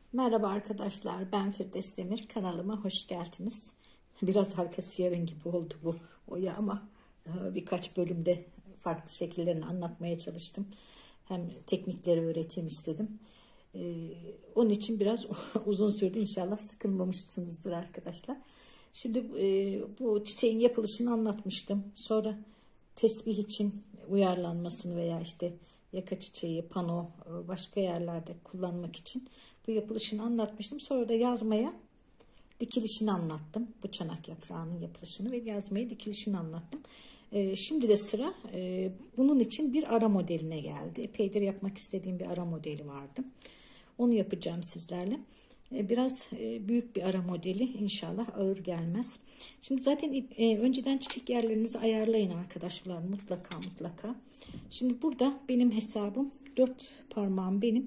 Merhaba arkadaşlar, ben Firdevs Demir. Kanalıma hoş geldiniz. Biraz arkası yarın gibi oldu bu oya ama birkaç bölümde farklı şekillerini anlatmaya çalıştım. Hem teknikleri öğreteyim istedim. Onun için biraz uzun sürdü. İnşallah sıkılmamışsınızdır arkadaşlar. Şimdi bu çiçeğin yapılışını anlatmıştım. Sonra tesbih için uyarlanmasını veya işte yaka çiçeği, pano, başka yerlerde kullanmak için bu yapılışını anlatmıştım. Sonra da yazmaya dikilişini anlattım. Bu çanak yaprağının yapılışını ve yazmaya dikilişini anlattım. Şimdi de sıra bunun için bir ara modeline geldi. Epeydir yapmak istediğim bir ara modeli vardı. Onu yapacağım sizlerle. Biraz büyük bir ara modeli, inşallah ağır gelmez. Şimdi zaten önceden çiçek yerlerinizi ayarlayın arkadaşlar, mutlaka. Şimdi burada benim hesabım 4 parmağım benim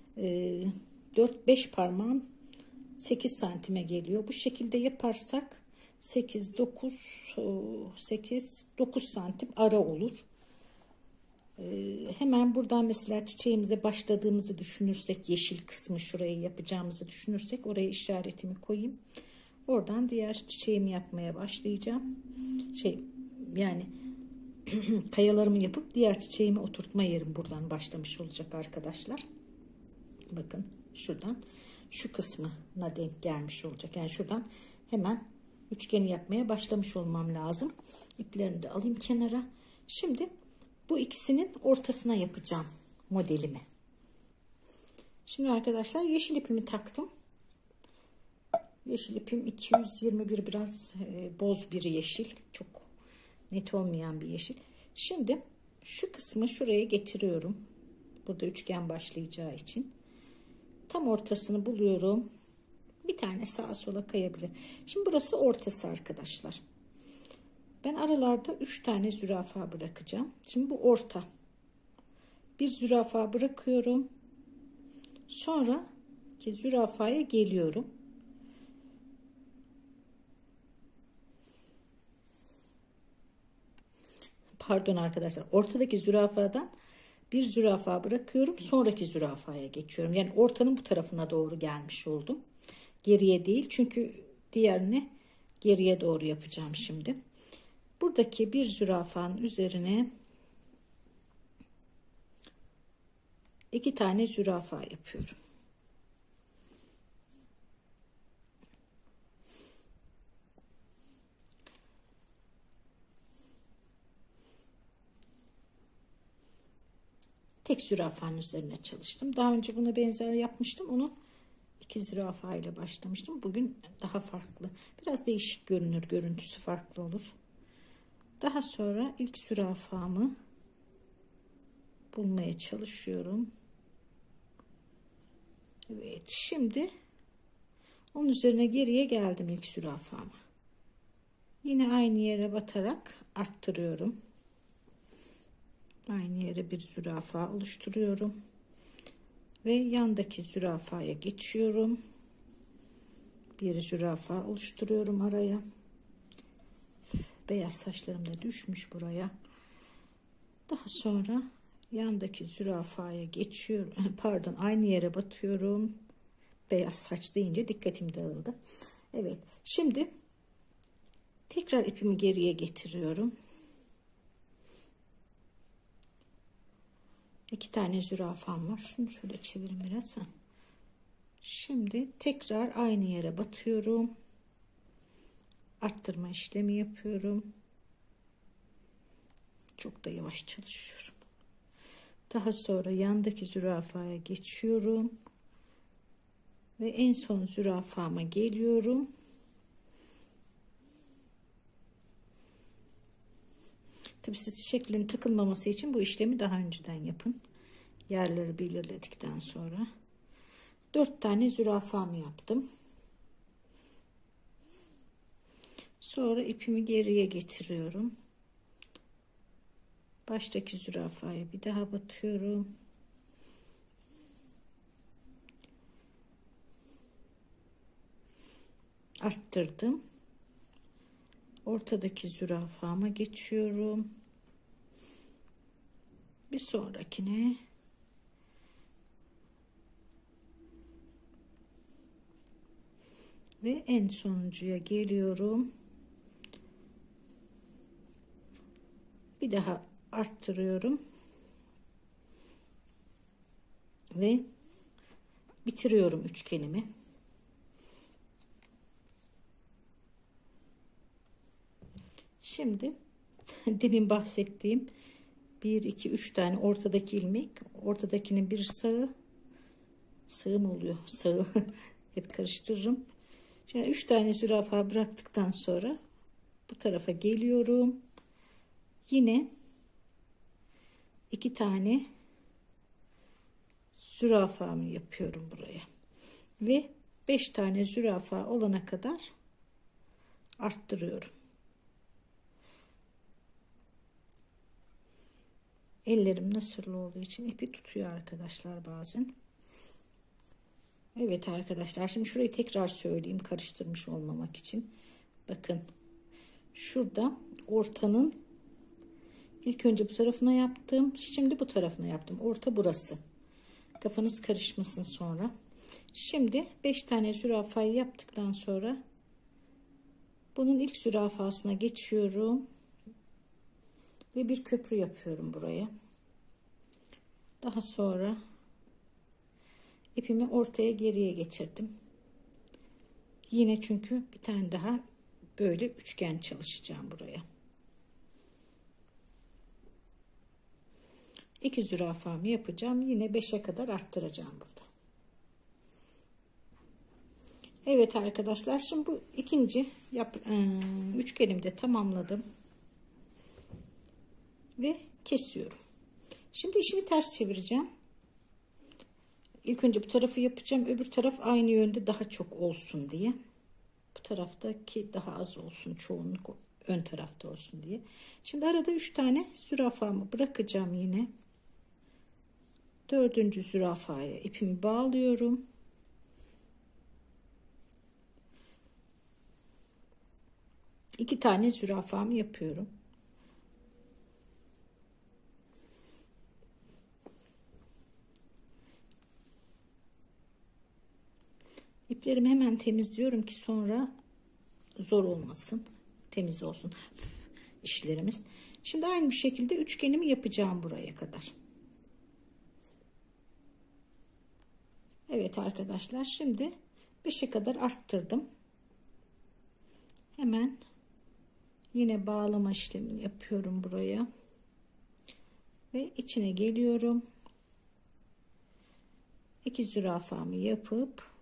4-5 parmağım 8 santime geliyor. Bu şekilde yaparsak 8-9 santim ara olur. Hemen buradan mesela çiçeğimize başladığımızı düşünürsek, yeşil kısmı şurayı yapacağımızı düşünürsek oraya işaretimi koyayım. Oradan diğer çiçeğimi yapmaya başlayacağım. Yani kayalarımı yapıp diğer çiçeğimi oturtma yerim buradan başlamış olacak arkadaşlar. Bakın şuradan şu kısmına denk gelmiş olacak. Yani şuradan hemen üçgeni yapmaya başlamış olmam lazım. İplerimi de alayım kenara. Şimdi bu ikisinin ortasına yapacağım modelimi. Şimdi arkadaşlar yeşil ipimi taktım. Yeşil ipim 221, biraz boz bir yeşil. Çok net olmayan bir yeşil. Şimdi şu kısmı şuraya getiriyorum. Burada üçgen başlayacağı için. Tam ortasını buluyorum. Bir tane sağa sola kayabilir. Şimdi burası ortası arkadaşlar. Ben aralarda 3 tane zürafa bırakacağım. Şimdi bu orta. Bir zürafa bırakıyorum. Sonraki zürafaya geliyorum. Pardon arkadaşlar. Ortadaki zürafadan bir zürafa bırakıyorum. Sonraki zürafaya geçiyorum. Yani ortanın bu tarafına doğru gelmiş oldum. Geriye değil. Çünkü diğerini geriye doğru yapacağım şimdi. Buradaki bir zürafanın üzerine 2 tane zürafa yapıyorum. Tek zürafanın üzerine çalıştım. Daha önce buna benzer yapmıştım. Onu 2 zürafa ile başlamıştım. Bugün daha farklı. Biraz değişik görünür. Görüntüsü farklı olur. Daha sonra ilk zürafamı bulmaya çalışıyorum. Evet, şimdi onun üzerine geriye geldim ilk zürafama. Yine aynı yere batarak arttırıyorum. Aynı yere bir zürafa oluşturuyorum. Ve yandaki zürafaya geçiyorum. Bir zürafa oluşturuyorum araya. Beyaz saçlarım da düşmüş buraya. Daha sonra yandaki zürafaya geçiyorum. Pardon, aynı yere batıyorum. Beyaz saç deyince dikkatim dağıldı. Evet, şimdi tekrar ipimi geriye getiriyorum. 2 tane zürafam var. Şunu şöyle çevireyim biraz. Şimdi tekrar aynı yere batıyorum. Arttırma işlemi yapıyorum. Çok da yavaş çalışıyorum. Daha sonra yandaki zürafaya geçiyorum. Ve en son zürafama geliyorum. Tabii siz şeklin takılmaması için bu işlemi daha önceden yapın. Yerleri belirledikten sonra. 4 tane zürafamı yaptım. Sonra ipimi geriye getiriyorum. Baştaki zürafaya bir daha batıyorum. Arttırdım. Ortadaki zürafama geçiyorum. Bir sonrakine Ve en sonuncuya geliyorum. Bir daha arttırıyorum. Ve bitiriyorum üçgenimi. Şimdi demin bahsettiğim 1 2 3 tane ortadaki ilmek, ortadakinin bir sağı mı oluyor? Sağı hep karıştırırım. Şimdi 3 tane zürafa bıraktıktan sonra bu tarafa geliyorum. Yine 2 tane zürafamı yapıyorum buraya. Ve 5 tane zürafa olana kadar arttırıyorum. Ellerim nasırlı olduğu için ipi tutuyor arkadaşlar bazen. Evet arkadaşlar, şimdi şurayı tekrar söyleyeyim karıştırmış olmamak için. Bakın şurada ortanın ilk önce bu tarafına yaptım. Şimdi bu tarafına yaptım. Orta burası. Kafanız karışmasın sonra. Şimdi 5 tane zürafayı yaptıktan sonra bunun ilk zürafasına geçiyorum. Ve bir köprü yapıyorum buraya. Daha sonra ipimi ortaya geriye geçirdim. Yine çünkü bir tane daha böyle üçgen çalışacağım buraya. 2 zürafamı yapacağım. Yine 5'e kadar arttıracağım burada. Evet arkadaşlar, şimdi bu ikinci üçgenimi de tamamladım. Ve kesiyorum. Şimdi işimi ters çevireceğim. İlk önce bu tarafı yapacağım. Öbür taraf aynı yönde daha çok olsun diye. Bu taraftaki daha az olsun. Çoğunluk ön tarafta olsun diye. Şimdi arada 3 tane zürafamı bırakacağım yine. 4. zürafaya ipimi bağlıyorum. İki tane zürafamı yapıyorum. İplerimi hemen temizliyorum ki sonra zor olmasın. Temiz olsun işlerimiz. Şimdi aynı bir şekilde üçgenimi yapacağım buraya kadar. Evet arkadaşlar, şimdi 5'e kadar arttırdım. Hemen yine bağlama işlemini yapıyorum buraya. Ve içine geliyorum. 2 zürafamı yapıp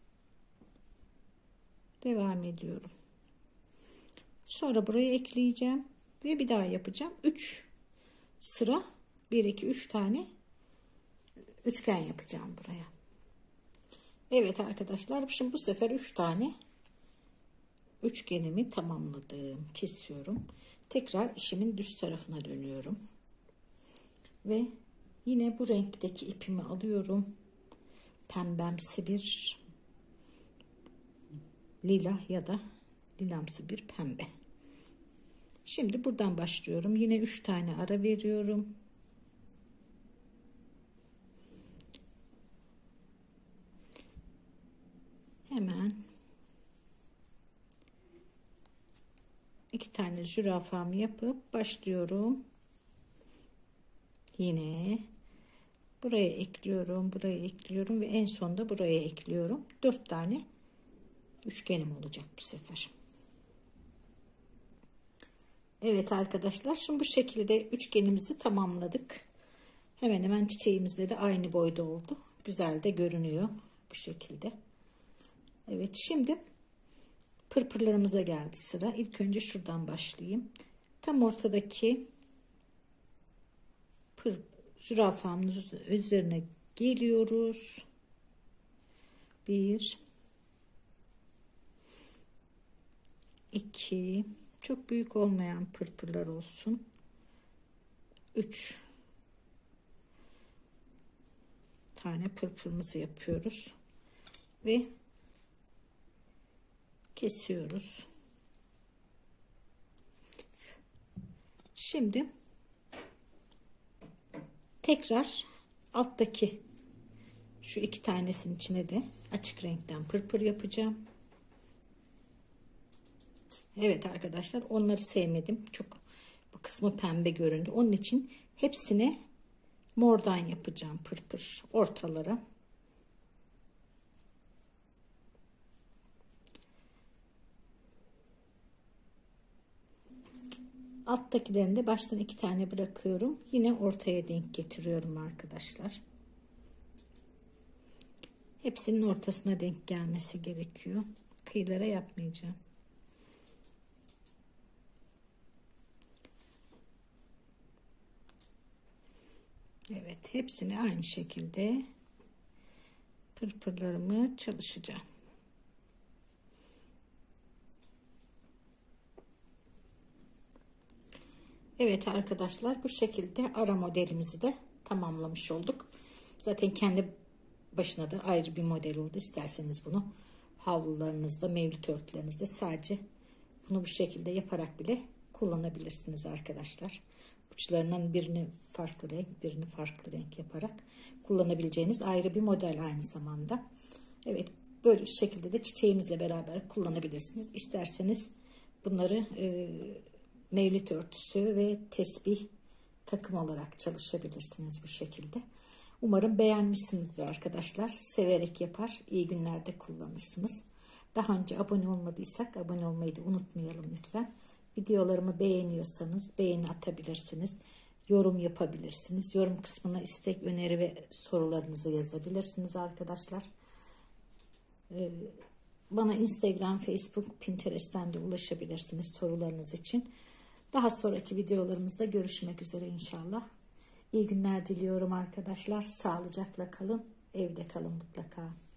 devam ediyorum. Sonra buraya ekleyeceğim ve bir daha yapacağım. 3 sıra 1 2 3 tane üçgen yapacağım buraya. Evet arkadaşlar, şimdi bu sefer 3 tane üçgenimi tamamladım. Kesiyorum. Tekrar işimin düz tarafına dönüyorum. Ve yine bu renkteki ipimi alıyorum. Pembemsi bir lila ya da lilamsı bir pembe. Şimdi buradan başlıyorum. Yine 3 tane ara veriyorum. Hemen 2 tane zürafamı yapıp başlıyorum. Yine buraya ekliyorum, buraya ekliyorum ve en sonda buraya ekliyorum. 4 tane üçgenim olacak bu sefer. Evet arkadaşlar, şimdi bu şekilde üçgenimizi tamamladık. Hemen hemen çiçeğimizde de aynı boyda oldu. Güzel de görünüyor bu şekilde. Evet, şimdi pırpırlarımıza geldi sıra. İlk önce şuradan başlayayım. Tam ortadaki zürafamın üzerine geliyoruz. 1 2, çok büyük olmayan pırpırlar olsun. 3 tane pırpırımızı yapıyoruz ve kesiyoruz. Şimdi tekrar alttaki şu 2 tanesinin içine de açık renkten pırpır yapacağım. Evet arkadaşlar, onları sevmedim. Çok bu kısmı pembe göründü. Onun için hepsine mordan yapacağım pırpır ortalara. Alttakilerini de baştan 2 tane bırakıyorum. Yine ortaya denk getiriyorum arkadaşlar. Hepsinin ortasına denk gelmesi gerekiyor. Kıyılara yapmayacağım. Evet, hepsini aynı şekilde pırpırlarımı çalışacağım. Evet arkadaşlar, bu şekilde ara modelimizi de tamamlamış olduk. Zaten kendi başına da ayrı bir model oldu. İsterseniz bunu havlularınızda, mevlüt örtülerinizde sadece bunu bu şekilde yaparak bile kullanabilirsiniz arkadaşlar. Uçlarının birini farklı renk, birini farklı renk yaparak kullanabileceğiniz ayrı bir model aynı zamanda. Evet, böyle şekilde de çiçeğimizle beraber kullanabilirsiniz. İsterseniz bunları mevlüt örtüsü ve tesbih takım olarak çalışabilirsiniz bu şekilde. Umarım beğenmişsinizdir arkadaşlar. Severek yapar, iyi günlerde kullanırsınız. Daha önce abone olmadıysak abone olmayı da unutmayalım lütfen. Videolarımı beğeniyorsanız beğeni atabilirsiniz. Yorum yapabilirsiniz. Yorum kısmına istek, öneri ve sorularınızı yazabilirsiniz arkadaşlar. Bana Instagram, Facebook, Pinterest'ten de ulaşabilirsiniz sorularınız için. Daha sonraki videolarımızda görüşmek üzere inşallah. İyi günler diliyorum arkadaşlar. Sağlıcakla kalın. Evde kalın mutlaka.